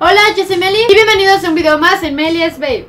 Hola, yo soy Meli y bienvenidos a un video más en Meli's Babe.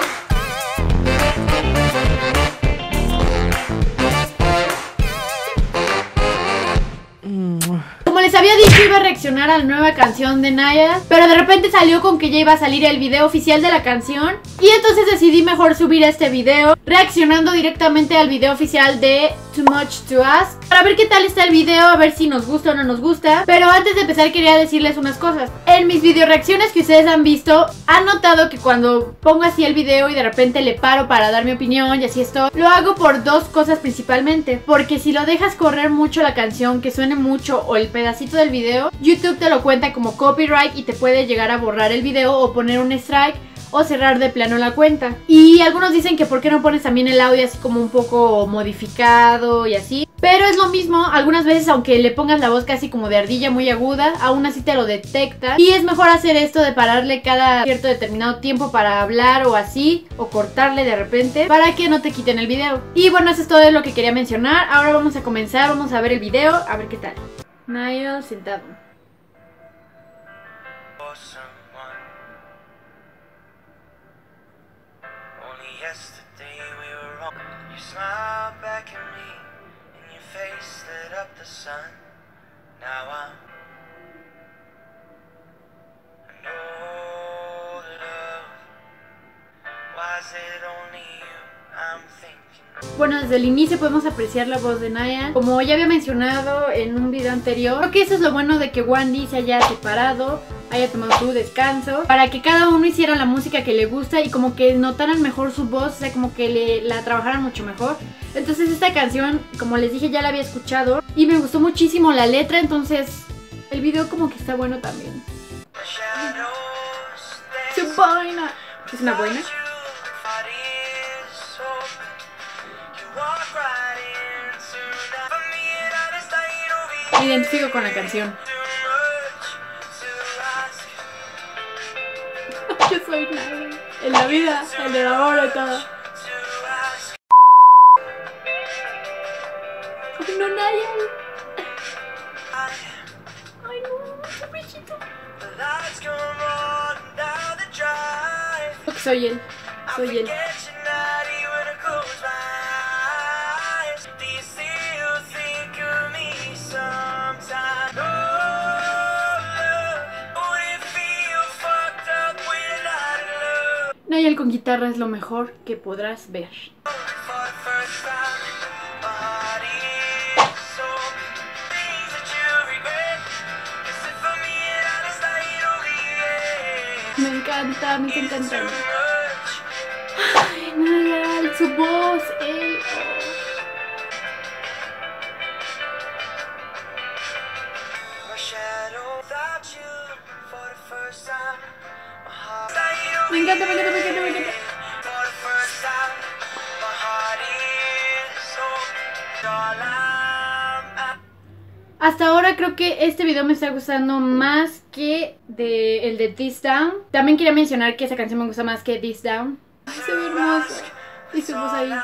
Como les había dicho, iba a reaccionar a la nueva canción de Naya, pero de repente salió con que ya iba a salir el video oficial de la canción. Y entonces decidí mejor subir este video reaccionando directamente al video oficial de Too Much to Ask, para ver qué tal está el video, a ver si nos gusta o no nos gusta. Pero antes de empezar quería decirles unas cosas. En mis video reacciones que ustedes han visto, han notado que cuando pongo así el video y de repente le paro para dar mi opinión y así esto, lo hago por dos cosas principalmente. Porque si lo dejas correr mucho la canción, que suene mucho o el pedacito del video, YouTube te lo cuenta como copyright y te puede llegar a borrar el video o poner un strike o cerrar de plano la cuenta. Y algunos dicen que por qué no pones también el audio así como un poco modificado y así. Pero es lo mismo, algunas veces aunque le pongas la voz casi como de ardilla muy aguda, aún así te lo detecta. Y es mejor hacer esto de pararle cada cierto determinado tiempo para hablar o así, o cortarle de repente, para que no te quiten el video. Y bueno, eso es todo lo que quería mencionar. Ahora vamos a comenzar, vamos a ver el video, a ver qué tal. Niall sentado. Bueno, desde el inicio podemos apreciar la voz de Niall. Como ya había mencionado en un video anterior, creo que eso es lo bueno de que Wendy se haya separado, haya tomado su descanso, para que cada uno hiciera la música que le gusta y como que notaran mejor su voz, o sea, como que la trabajaran mucho mejor. Entonces esta canción, como les dije, ya la había escuchado y me gustó muchísimo la letra, entonces el video como que está bueno también. Su boina. ¿Es una boina? Me identifico con la canción. Yo soy Niall. En la vida, en el amor y todo. Ay, no, Niall. Ay, no, qué pechito. Soy él. Soy él. Niall con guitarra es lo mejor que podrás ver. Me encanta, me está encantando. Ay, Niall, su voz, él. Me encanta, me encanta, me encanta, me encanta. Hasta ahora creo que este video me está gustando más que el de This Down. También quería mencionar que esa canción me gusta más que This Down. Ay, se ve hermoso. Y su voz ahí.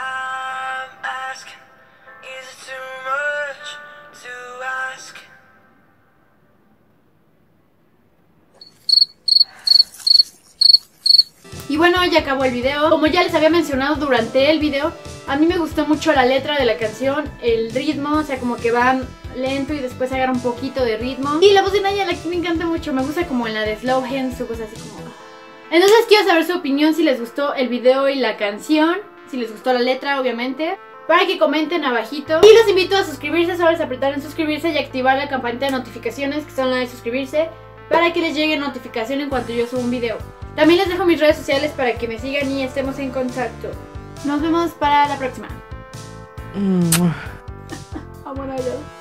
Y bueno, ya acabó el video. Como ya les había mencionado durante el video, a mí me gustó mucho la letra de la canción, el ritmo, o sea, como que va lento y después agarra un poquito de ritmo. Y la voz de Niall aquí me encanta mucho, me gusta como en la de Slow Hands, su voz así como... Entonces quiero saber su opinión, si les gustó el video y la canción, si les gustó la letra, obviamente, para que comenten abajito. Y los invito a suscribirse, solo les apretar en suscribirse y activar la campanita de notificaciones, que son la de suscribirse, para que les llegue notificación en cuanto yo suba un video. También les dejo mis redes sociales para que me sigan y estemos en contacto. Nos vemos para la próxima. Amor a Dios.